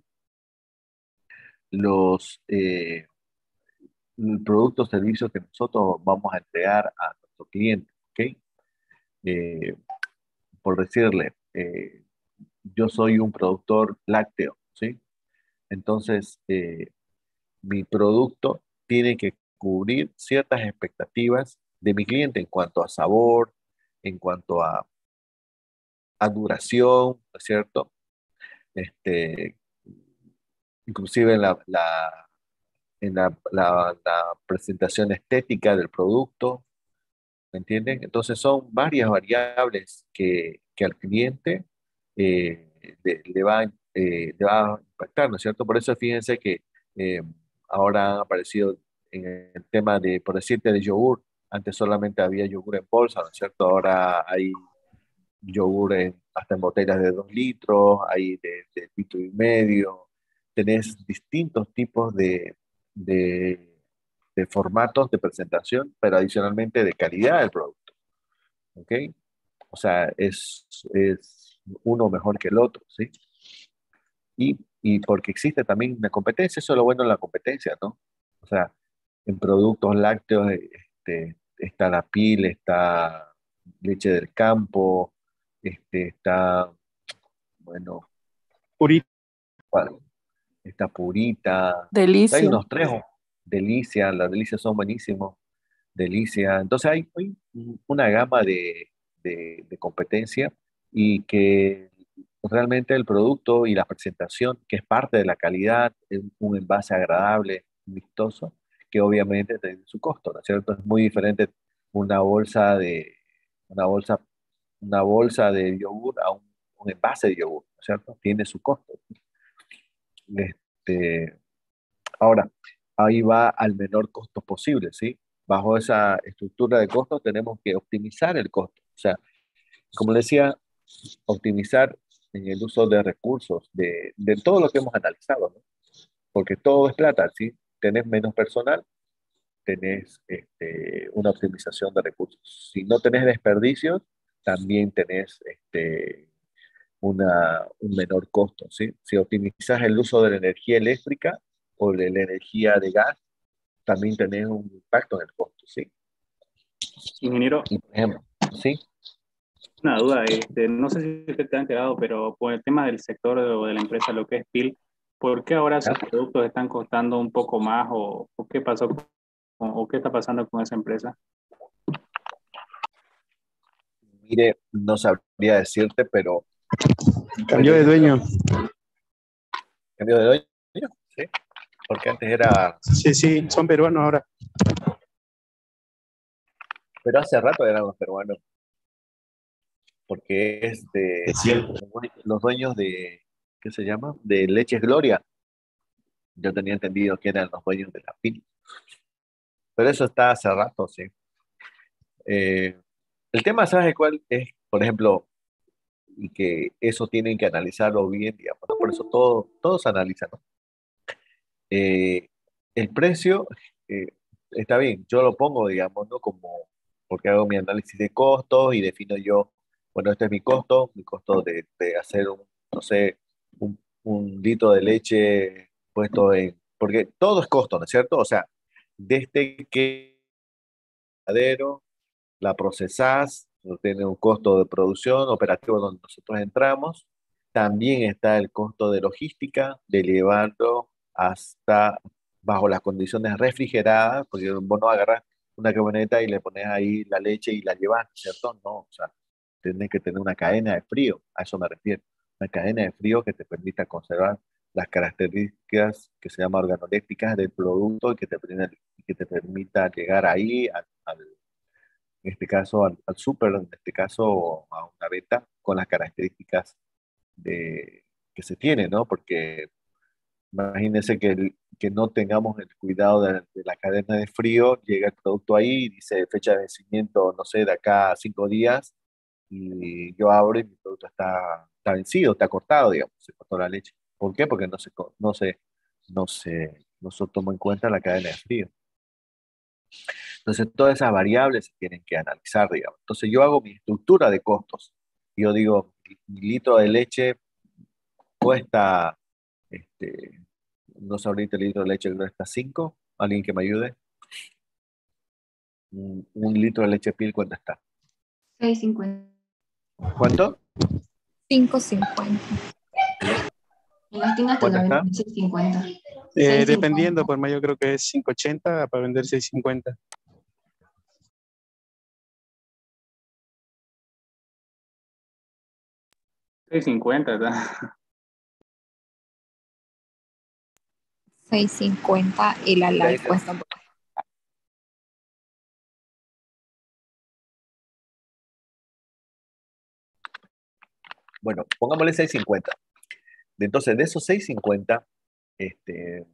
los productos o servicios que nosotros vamos a entregar a nuestro cliente, ¿ok? Eh, por decirle, yo soy un productor lácteo, ¿sí? Entonces, mi producto tiene que cubrir ciertas expectativas de mi cliente en cuanto a sabor, en cuanto a duración, ¿no es cierto? Este, inclusive en la presentación estética del producto, ¿me entienden? Entonces son varias variables que al cliente le va a impactar, ¿no es cierto? Por eso fíjense que eh, ahora han aparecido en el tema de, por decirte, de yogur. Antes solamente había yogur en bolsa, ¿no es cierto? Ahora hay yogur hasta en botellas de 2 litros, hay de litro y medio. Tenés distintos tipos de, de formatos de presentación, pero adicionalmente de calidad del producto. ¿Ok? O sea, es uno mejor que el otro, ¿sí? Y porque existe también una competencia, eso es lo bueno de la competencia, ¿no? O sea, en productos lácteos está la pil, está leche del campo, está, bueno, Purito. ¿cuál? Está purita. Hay Delicia. unos tres, delicia, las delicias son buenísimos, delicia. Entonces hay una gama de competencia y que realmente el producto y la presentación, que es parte de la calidad, es un envase agradable, vistoso, que obviamente tiene su costo, ¿no es cierto? Es muy diferente una bolsa de, una bolsa, una bolsa de yogur a un envase de yogur, ¿no es cierto? Tiene su costo. Este, Ahora, ahí va al menor costo posible, ¿sí? Bajo esa estructura de costos tenemos que optimizar el costo. O sea, como le decía, optimizar en el uso de recursos, de todo lo que hemos analizado, ¿no? Porque todo es plata, ¿sí? Tenés menos personal, tenés una optimización de recursos. Si no tenés desperdicios, también tenés un menor costo, ¿sí? Si optimizas el uso de la energía eléctrica o de la energía de gas, también tenés un impacto en el costo, ¿sí? Ingeniero, Y, por ejemplo, ¿sí? una duda, no sé si ustedes te han quedado, pero por el tema del sector o de la empresa, lo que es PIL, ¿por qué ahora ¿Ya? sus productos están costando un poco más o qué pasó o qué está pasando con esa empresa? Mire, no sabría decirte, pero Cambió de dueño. cambio de dueño, ¿sí? Porque antes era, Sí, sí, son peruanos ahora. pero hace rato eran los peruanos, porque es de Es cierto. los dueños de, ¿qué se llama? De Leches Gloria. Yo tenía entendido que eran los dueños de la PIL, pero eso está hace rato, sí. Eh, el tema, ¿sabes cuál es? Por ejemplo, y que eso tienen que analizarlo bien, digamos, ¿no? Por eso todo se analiza, ¿no? Eh, el precio eh, está bien, yo lo pongo, digamos, ¿no? Como, porque hago mi análisis de costos y defino yo, bueno, este es mi costo de hacer no sé, un litro de leche puesto porque todo es costo, ¿no es cierto? O sea, desde que la procesás, tiene un costo de producción operativo donde nosotros entramos. También está el costo de logística, de llevarlo hasta bajo las condiciones refrigeradas, porque vos no agarras una camioneta y le pones ahí la leche y la llevas, ¿cierto? No, o sea, tienes que tener una cadena de frío, a eso me refiero. Una cadena de frío que te permita conservar las características que se llaman organolépticas del producto y que te permita llegar ahí en este caso al súper, en este caso a una venta con las características de, que se tiene, ¿no? Porque imagínense que no tengamos el cuidado de la cadena de frío, llega el producto ahí, dice fecha de vencimiento, no sé, de acá a 5 días, y yo abro y mi producto está vencido, está cortado, digamos, se cortó la leche. ¿Por qué? Porque no se tomó en cuenta la cadena de frío. Entonces, todas esas variables se tienen que analizar, digamos. Entonces, yo hago mi estructura de costos. Yo digo, mi litro de leche cuesta, este, no sé ahorita el litro de leche cuesta 5. ¿Alguien que me ayude? Un litro de leche Pil, ¿cuánto está? 6.50. ¿Cuánto? 5.50. En las tiendas te ¿Cuánto la está? venden 6.50. Dependiendo, 6.50. pues yo creo que es 5.80 para vender 6.50. 6.50, ¿verdad? 6.50 y la light cuesta un poco. Bueno, pongámosle 6.50. Entonces, de esos 6.50, este,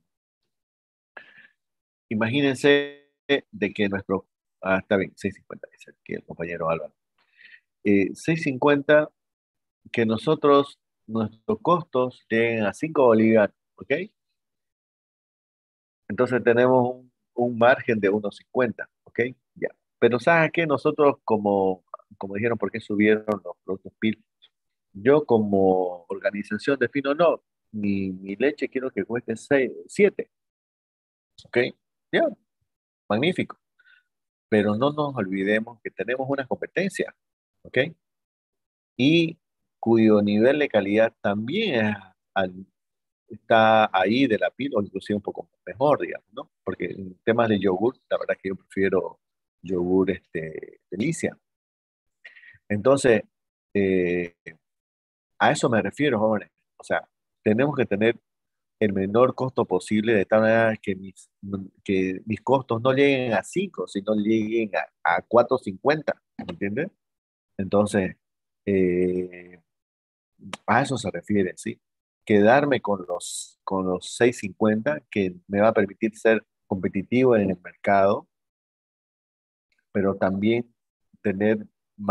imagínense de que nuestro... Ah, está bien, 6.50, dice aquí el compañero Álvaro. 6.50, que nuestros costos lleguen a 5 bolivianos, ¿ok? Entonces tenemos un margen de 1.50, ¿ok? Ya. Pero ¿sabes qué? Nosotros como dijeron, ¿por qué subieron los productos PIL? Yo como organización defino, no, mi leche quiero que cueste 7, ¿ok? Ya, magnífico. Pero no nos olvidemos que tenemos una competencia, ¿ok? Y cuyo nivel de calidad también está ahí de la PIL o inclusive un poco mejor, digamos, ¿no? Porque en temas de yogur, la verdad que yo prefiero yogur Delicia. Entonces, eh, a eso me refiero, jóvenes. O sea, tenemos que tener el menor costo posible de tal manera que mis costos no lleguen a 5 sino lleguen a 4.50, ¿me entiendes? Entonces, eh, a eso se refiere, ¿sí? Quedarme con los 6.50 que me va a permitir ser competitivo en el mercado, pero también tener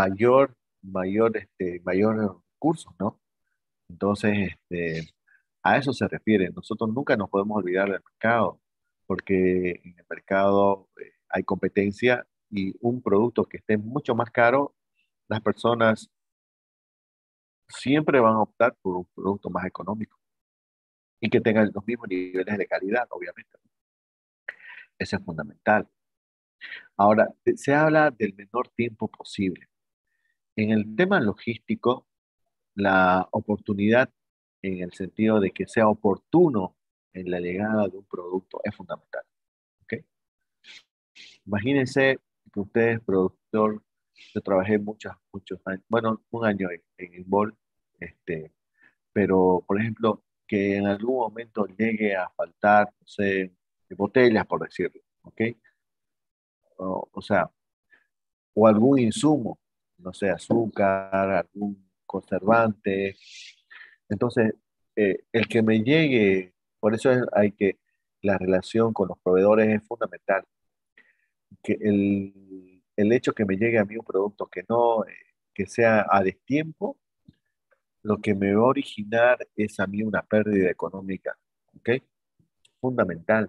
mayor recursos, ¿no? Entonces, a eso se refiere. Nosotros nunca nos podemos olvidar del mercado, porque en el mercado hay competencia y un producto que esté mucho más caro, las personas siempre van a optar por un producto más económico y que tenga los mismos niveles de calidad, obviamente. Eso es fundamental. Ahora, se habla del menor tiempo posible. En el tema logístico, la oportunidad en el sentido de que sea oportuno en la llegada de un producto es fundamental. ¿Ok? Imagínense que usted es productor, yo trabajé muchos años, bueno, un año en Inbol, pero por ejemplo, que en algún momento llegue a faltar, no sé, botellas, por decirlo, ¿ok? O sea, o algún insumo, no sé, azúcar, algún conservante. Entonces, el que me llegue, por eso la relación con los proveedores es fundamental, que el hecho que me llegue a mí un producto que no, que sea a destiempo, lo que me va a originar es a mí una pérdida económica, ¿ok? Fundamental.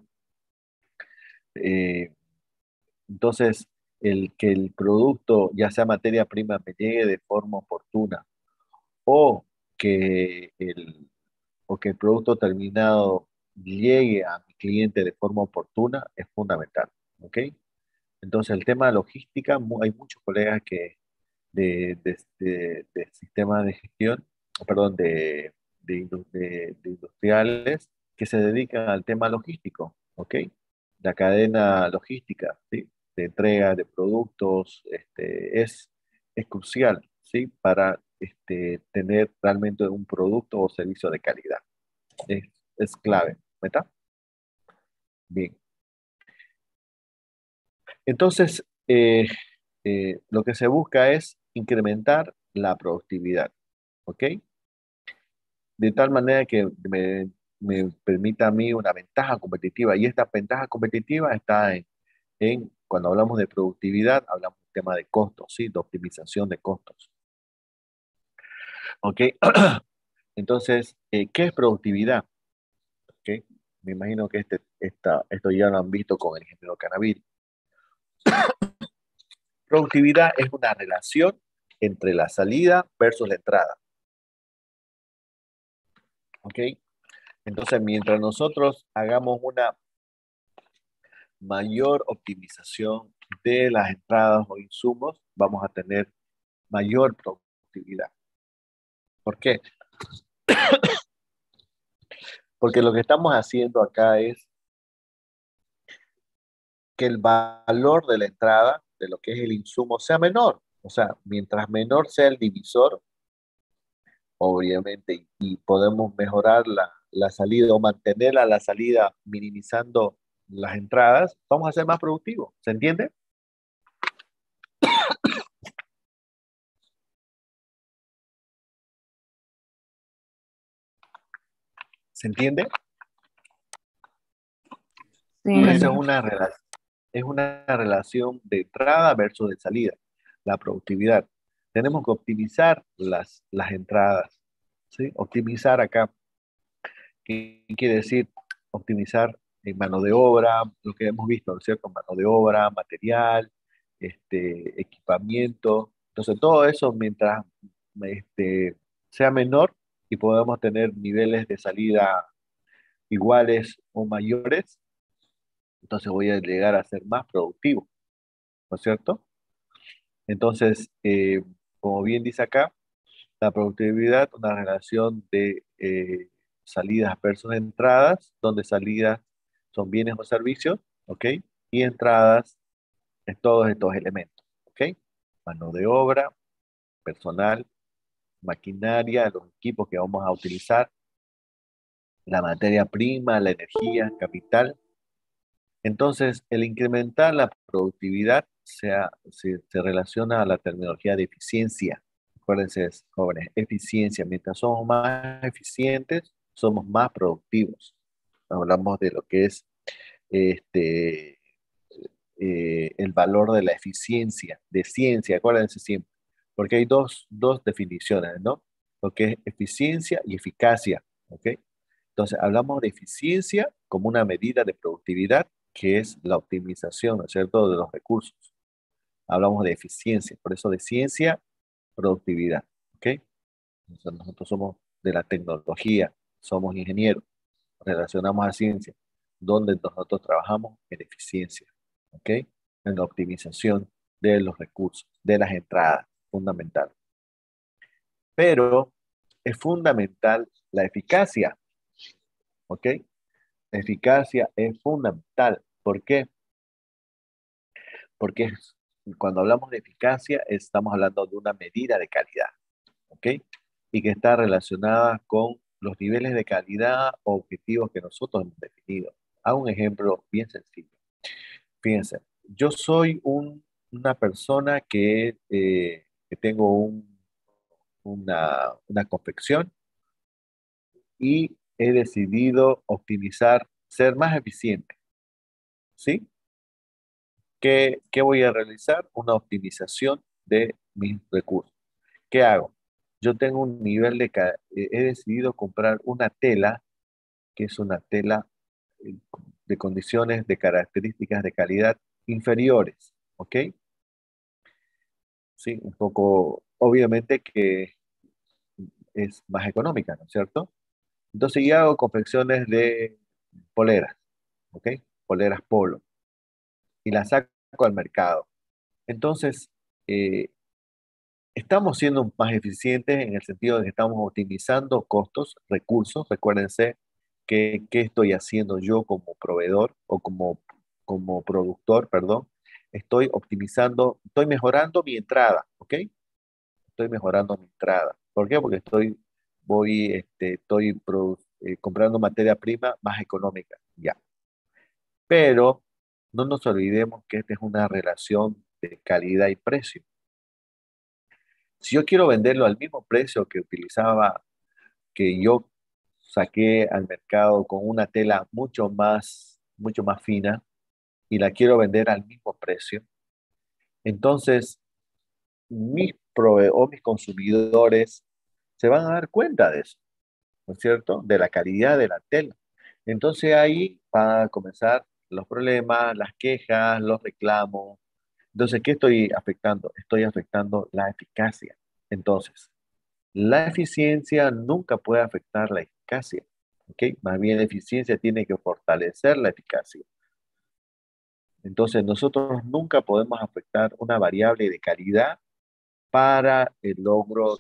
Eh, entonces, el que el producto, ya sea materia prima, me llegue de forma oportuna o que el, o que el producto terminado llegue a mi cliente de forma oportuna es fundamental, ¿ok? Entonces, el tema de logística, hay muchos colegas que de sistemas de gestión, perdón, de industriales que se dedican al tema logístico, ¿ok? La cadena logística, ¿sí? De entrega de productos, es crucial, ¿sí? Para tener realmente un producto o servicio de calidad. Es, es clave, ¿verdad? Bien. Entonces, lo que se busca es incrementar la productividad, ¿ok? de tal manera que me permita a mí una ventaja competitiva. Y esta ventaja competitiva está cuando hablamos de productividad, hablamos del tema de costos, ¿sí? De optimización de costos. ¿Ok? Entonces, ¿qué es productividad? ¿Ok? Me imagino que esto ya lo han visto con el ingeniero Cannaviri. Productividad es una relación entre la salida versus la entrada. ¿Ok? Entonces, mientras nosotros hagamos una mayor optimización de las entradas o insumos, vamos a tener mayor productividad. ¿Por qué? Porque lo que estamos haciendo acá es que el valor de la entrada, de lo que es el insumo, sea menor. O sea, mientras menor sea el divisor, obviamente, y podemos mejorar la salida o mantenerla la salida minimizando las entradas, vamos a ser más productivos. ¿Se entiende? ¿Se entiende? Sí, Por eso es una relación de entrada versus de salida, la productividad. Tenemos que optimizar las entradas, ¿sí? Optimizar acá, ¿qué quiere decir? Optimizar en mano de obra, lo que hemos visto, ¿no es cierto? Mano de obra, material, equipamiento. Entonces, todo eso mientras sea menor y podamos tener niveles de salida iguales o mayores, entonces voy a llegar a ser más productivo, ¿no es cierto? Entonces, como bien dice acá, la productividad, una relación de salidas versus entradas, donde salidas son bienes o servicios, ¿ok? Y entradas es todos estos elementos, ¿ok? Mano de obra, personal, maquinaria, los equipos que vamos a utilizar, la materia prima, la energía, capital. Entonces, el incrementar la productividad se relaciona a la terminología de eficiencia. Acuérdense, jóvenes, eficiencia. Mientras somos más eficientes, somos más productivos. Hablamos de lo que es este, el valor de la eficiencia, de ciencia, acuérdense siempre, porque hay dos definiciones, ¿no? Lo que es eficiencia y eficacia, ¿ok? Entonces, hablamos de eficiencia como una medida de productividad, que es la optimización, ¿no es cierto?, de los recursos. Hablamos de eficiencia, por eso de ciencia, productividad, ¿ok? Entonces, nosotros somos de la tecnología, somos ingenieros, relacionamos a ciencia, donde nosotros trabajamos en eficiencia, ¿ok? En la optimización de los recursos, de las entradas, fundamental. Pero es fundamental la eficacia, ¿ok? La eficacia es fundamental. ¿Por qué? Porque cuando hablamos de eficacia estamos hablando de una medida de calidad, ¿ok? Y que está relacionada con los niveles de calidad o objetivos que nosotros hemos definido. Hago un ejemplo bien sencillo. Fíjense, yo soy una persona que tengo una confección y he decidido optimizar, ser más eficiente, ¿sí? ¿Qué voy a realizar? Una optimización de mis recursos. ¿Qué hago? Yo tengo un nivel he decidido comprar una tela, que es una tela eh, de condiciones, de características de calidad inferiores, ¿ok? Sí, un poco, obviamente que es más económica, ¿no es cierto? Entonces yo hago confecciones de poleras, ¿ok? Poleras polo, y las saco al mercado. Entonces, eh, estamos siendo más eficientes en el sentido de que estamos optimizando costos, recursos. Recuérdense qué estoy haciendo yo como proveedor o como productor, perdón. Estoy optimizando, estoy mejorando mi entrada, ¿ok? Estoy mejorando mi entrada. ¿Por qué? Porque estoy comprando materia prima más económica, ya. Pero no nos olvidemos que esta es una relación de calidad y precio. Si yo quiero venderlo al mismo precio que utilizaba, que yo saqué al mercado con una tela mucho más fina y la quiero vender al mismo precio. Entonces, mis consumidores se van a dar cuenta de eso, ¿no es cierto? De la calidad de la tela. Entonces ahí van a comenzar los problemas, las quejas, los reclamos. Entonces, ¿qué estoy afectando? Estoy afectando la eficacia. Entonces, la eficiencia nunca puede afectar la eficacia, ¿ok? Más bien, la eficiencia tiene que fortalecer la eficacia. Entonces, nosotros nunca podemos afectar una variable de calidad para el logro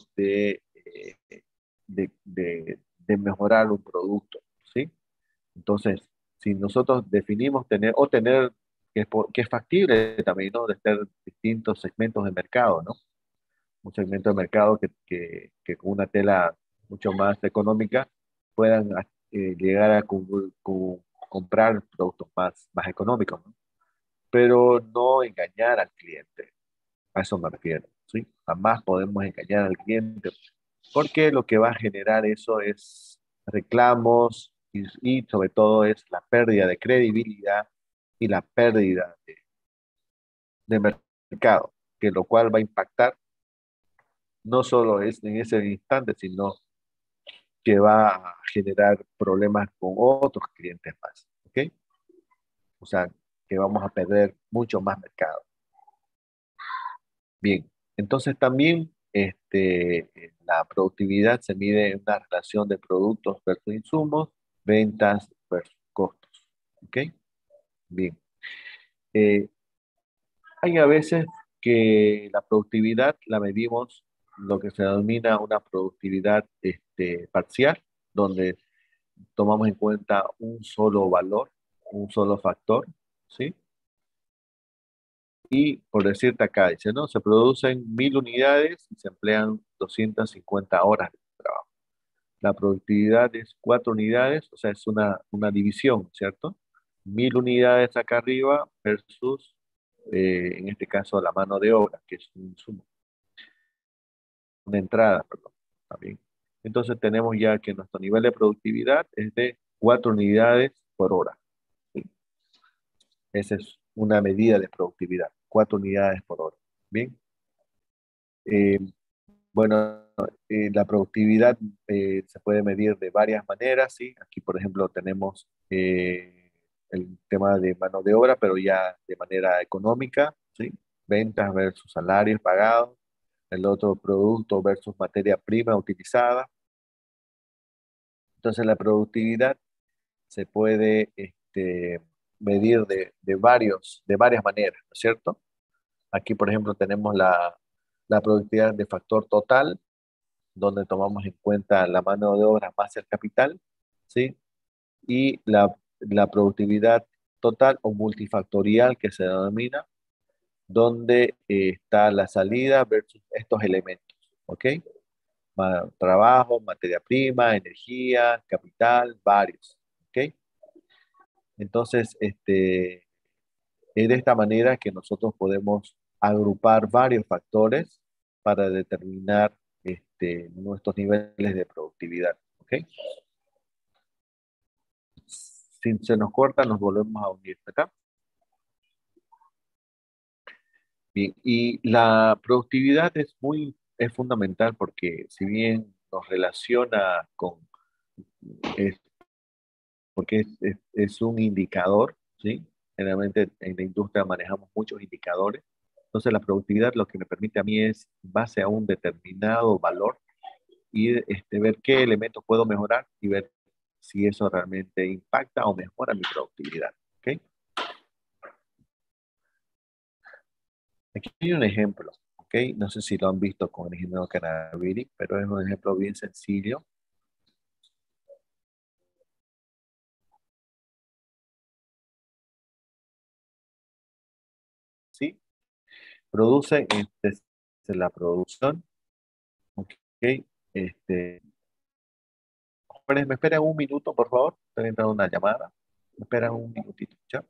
de mejorar un producto, ¿sí? Entonces, si nosotros definimos tener, que es factible también, ¿no? De tener distintos segmentos de mercado, ¿no? Un segmento de mercado que con una tela mucho más económica puedan llegar a comprar productos más económicos, ¿no? Pero no engañar al cliente. A eso me refiero, ¿sí? Jamás podemos engañar al cliente porque lo que va a generar eso es reclamos y sobre todo es la pérdida de credibilidad y la pérdida de mercado, que lo cual va a impactar no solo es en ese instante, sino que va a generar problemas con otros clientes más, ¿ok? O sea, que vamos a perder mucho más mercado. Bien, entonces también la productividad se mide en una relación de productos versus insumos, ventas versus costos. ¿Ok? Bien. Eh, Hay a veces que la productividad la medimos lo que se denomina una productividad parcial, donde tomamos en cuenta un solo valor, un solo factor, ¿sí? Y por decirte acá, dice, ¿no? Se producen 1000 unidades y se emplean 250 horas de trabajo. La productividad es 4 unidades, o sea, es una división, ¿cierto? 1000 unidades acá arriba versus, en este caso, la mano de obra, que es un insumo, una entrada, perdón, también. Entonces tenemos ya que nuestro nivel de productividad es de 4 unidades por hora, ¿sí? Esa es una medida de productividad, 4 unidades por hora. Bien. Eh, bueno, la productividad se puede medir de varias maneras, ¿sí? Aquí, por ejemplo, tenemos el tema de mano de obra, pero ya de manera económica, ¿sí? Ventas versus salarios pagados, el otro producto versus materia prima utilizada. Entonces, la productividad se puede medir de varias maneras, ¿no es cierto? Aquí, por ejemplo, tenemos la productividad de factor total, donde tomamos en cuenta la mano de obra más el capital, ¿sí? Y la productividad total o multifactorial que se denomina, donde está la salida versus estos elementos, ¿ok? Trabajo, materia prima, energía, capital, varios, ¿ok? Entonces, es de esta manera que nosotros podemos agrupar varios factores para determinar nuestros niveles de productividad, ¿ok? Si se nos corta, nos volvemos a unir acá. Bien, y la productividad es fundamental porque si bien nos relaciona es, porque es un indicador, ¿sí? Generalmente en la industria manejamos muchos indicadores. Entonces la productividad lo que me permite a mí es, en base a un determinado valor, y ver qué elementos puedo mejorar y ver si eso realmente impacta o mejora mi productividad, ¿ok? Aquí hay un ejemplo, ¿ok? No sé si lo han visto con el ingeniero Canaviri, pero es un ejemplo bien sencillo. ¿Sí? Produce desde la producción, ¿ok? Este, Jóvenes, me esperan un minuto, por favor. Estoy entrando una llamada. Me esperan un minutito, ¿ya?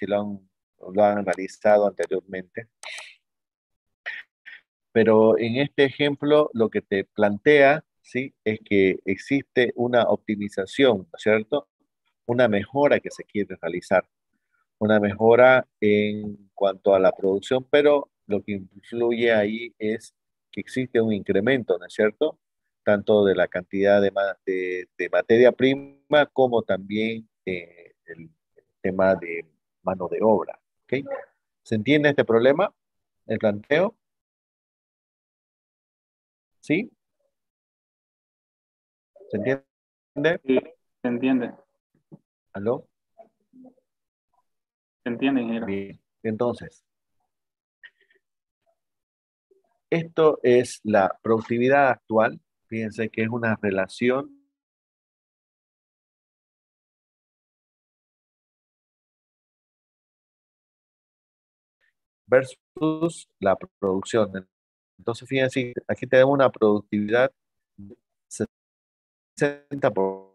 si lo han realizado anteriormente. Pero en este ejemplo lo que te plantea, ¿sí? Es que existe una optimización, ¿no es cierto? Una mejora que se quiere realizar, una mejora en cuanto a la producción, pero lo que influye ahí es que existe un incremento, ¿no es cierto? Tanto de la cantidad de materia prima como también el tema de mano de obra, ¿ok? ¿Se entiende este problema? ¿El planteo? ¿Sí? ¿Se entiende? Sí, se entiende, ¿Aló? se entiende, ingeniero. Bien. Entonces, esto es la productividad actual. Fíjense que es una relación versus la producción. Entonces, fíjense, aquí tenemos una productividad 60%.